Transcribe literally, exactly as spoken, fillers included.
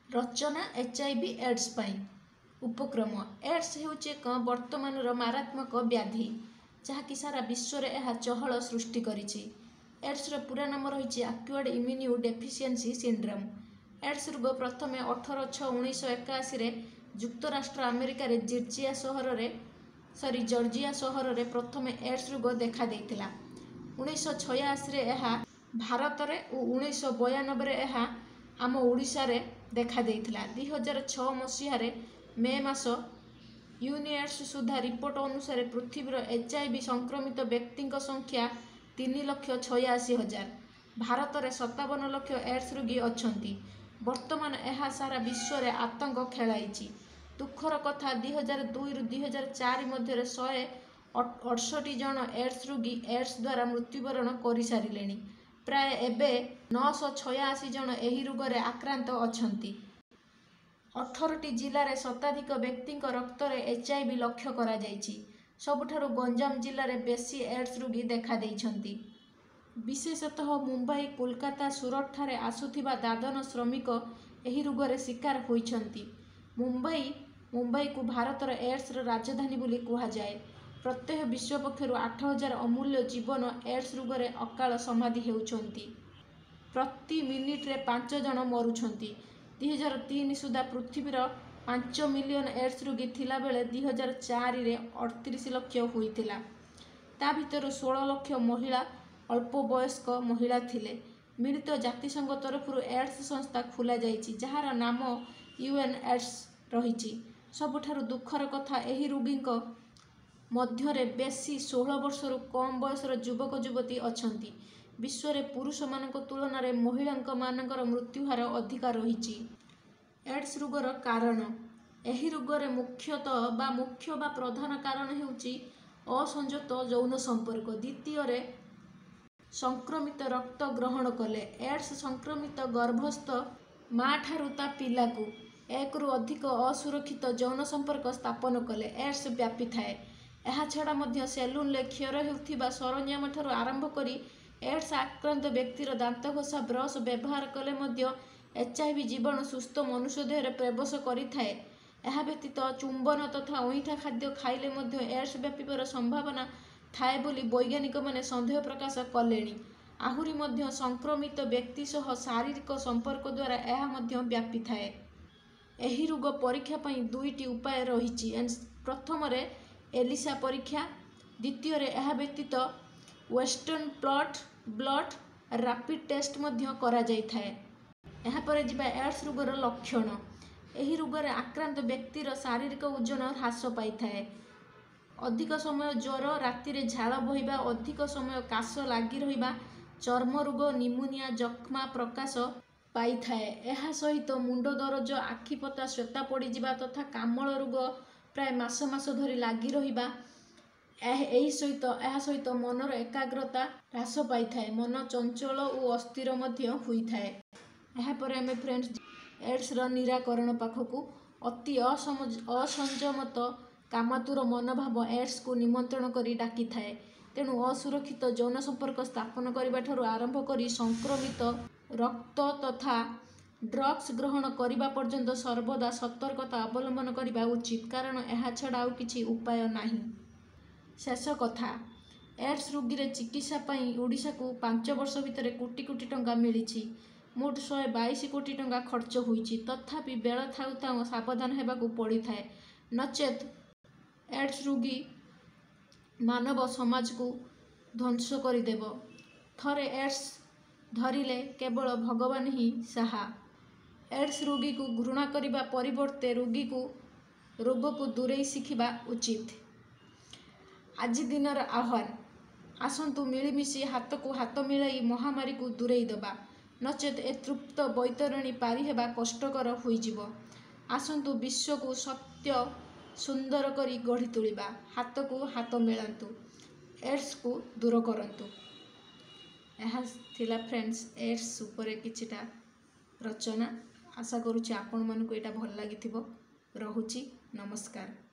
रचना HIV AIDS पाई उपक्रम। Ads हेउची एक वर्तमानर मारात्मक व्याधि जहाँकि सारा विश्व में यह चहल सृष्टि करिछि। एड्सर पूरा नाम रही acquired immune deficiency syndrome. AIDS रोग प्रथम अठर छः उन्नीस एकाशी युक्तराष्ट्र अमेरिकार जिर्जिया सहर रे सरी जर्जिया सहर रे प्रथम एड्स रोग देखा देइथिला। उन्नीस छयाशी भारत में और उन्नीस बयानबे आम ओडिशा रे देखा देइथिला। दुई हजार छः मसीह मे मास यूनिएड्स सुधा रिपोर्ट अनुसार पृथ्वीर एचआईवी संक्रमित व्यक्ति संख्या तीन लक्ष छयाशी हजार। भारत में सत्तावन लक्ष एड्स रोगी अछंती। वर्तमान यह सारा विश्व में आतंक खेलाई। दुखर कथा दुई हजार दुई रु दुई हजार चार मध्य शहे अड़सठ जन एड्स रोगी एड्स द्वारा मृत्युवरण कर सारे। प्राय एबे नौश छयाशी जन एही रोगरे आक्रांत अछंती। अठरटी जिले शताधिक व्यक्ति रक्त में एचआईवी लक्ष्य करा जाइछि। सबुठारु गंजाम जिले में बेसी एड्स रोगी देखा देइछंती। विशेषतः मुंबई कोलकाता सूरत ठारे आसुथिबा दादन श्रमिक एही रोगरे शिकार होइछंती। मुंबई मुंबई को भारतर एड्स राजधानी बोली कहा जाए। प्रत्येक विश्व पक्षर आठ हजार अमूल्य जीवन एड्स रोगरे अकाल समाधि हेउछंती। प्रति मिनिट रे पांच जन मरुछंती। दुई हजार तीन सुधा पृथ्वीर पांच मिलियन एड्स रोगी थिला बेले दुई हजार चार रे अड़तीस लक्ष होइतिला। ता भितर सोलह लक्ष महिला अल्प वयस्क महिला थिले। मिलित जातिसंघ तरफ एड्स संस्था खोला जाइछि जहार नाम यूएन एड्स रहिछि। सबुठारु दुखर कथा एही रोगींक मध्यरे बेसी सोलह वर्षरु कम बयसर युवक युवती अछंती। विश्व में पुरुष मानक तुलन में महिला मानकर मृत्युहार अधिका रही। एड्स रोगर कारण एही रोगरे मुख्यतः बा मुख्य बा प्रधान कारण हेउची असंजत यौन संपर्क। द्वितीय संक्रमित रक्त ग्रहण कले। एड्स संक्रमित गर्भस्थ माँ ठारू ता पिला को एक रु अधिक असुरक्षित यौन संपर्क स्थापन कले एड्स व्यापी थाए। यह छड़ा मध्य सेलून ले क्षय हेउथिबा सरंजाम ठारू आरंभ करी एड्स आक्रांत व्यक्तिर दांत घोषा ब्रश व्यवहार कले मध्य एचआईवी जीवाणु सुस्थ मनुष्य देह प्रवेश करिथाए। यह व्यतीत चुंबन तथा अईठा खाद्य खाइले मध्य एड्स व्यापिबार संभावना थाए बोली वैज्ञानिक माने संदेह प्रकाश कलेनी। आहुरी मध्य संक्रमित व्यक्ति सह शारीरिक संपर्क द्वारा यह मध्य व्यापी थाए। एही रोग परीक्षा पई दुईटी उपाय रहिछि। प्रथम रे एलिसा परीक्षा, द्वितीय रे यह व्यतीत western blood blood rapid test मध्य करा जाई थाए। यह पर जिबा एड्स रोगर लक्षण। एही रोगरे आक्रांत व्यक्तिर शारीरिक ओजन ह्रास पाई थाए। अधिक समय ज्वर, राति रे झाल बहिबा, अधिक समय काश लागी रहिबा, चर्म रोग, निमोनिया, जख्मा प्रकाश पाई थाए। यह सहित मुंड दरज, आखिपता श्वेता पड़ी जिबा तथा कामल रोग प्राय मास मास धरी लागी रहिबा। एही सहित यह सहित मनर एकाग्रता ह्रास पाई थाए। मन चंचल और अस्थिर मध्य हुई थाए। यह पर आमे फ्रेंड्स एड्स र निराकरण पाखकू अति असमज असंजमत कामातुर मनोभाव एड्स को निमंत्रण करी डाकी थाए। तेणु असुरक्षित यौन संपर्क स्थापन करने ठारू आरंभ करी संक्रमित रक्त तथा ड्रग्स ग्रहण करने पर्यंत सर्वदा सतर्कता अवलंबन करने उचित, कारण यह छड़ा आउ किछि उपाय नाही। शेष कथा एड्स रोगी रे चिकित्सा पई ओडिशा को पांच वर्ष भितर कोटी कोटी टंका मिली। मोट शहे बाईस कोटी टंका खर्च होइछि। तथापि बेल थाउ थाउ सावधान हेबाकू पड़ी थाए, नचेत एड्स रोगी मानव समाज को ध्वंस करदेव। थरे एड्स धरिले केवल भगवान ही साहा। एड्स रोगी को घृणा करने परिवर्ते रोगी को रोग को दूरे शिखिबा उचित। आज दिनर आह्वान, आसंतु मिलिमिशि हाथ को हाथ मिलाई महामारी को दूरे दबा, नचेत ए तृप्त बैतरणी पारी हेबा कष्टकर होइजिव। आसंतु विश्व को सत्य सुंदर करी गढ़ी तुलिबा। हाथ को हाथ मिलांतु, एड्स को दूर करंतु। यह थिला फ्रेंड्स एड्स उपरे किछिटा रचना। आशा करुछि आपण मानकु एटा भल लागिथिबो। रहुछि, नमस्कार।